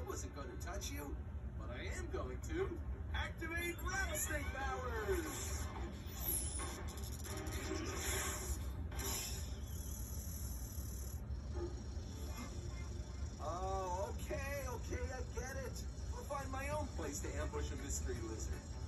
wasn't going to touch you, but I am going to activate rattlesnake powers. Oh, okay, I get it. I'll find my own place to ambush a mystery lizard.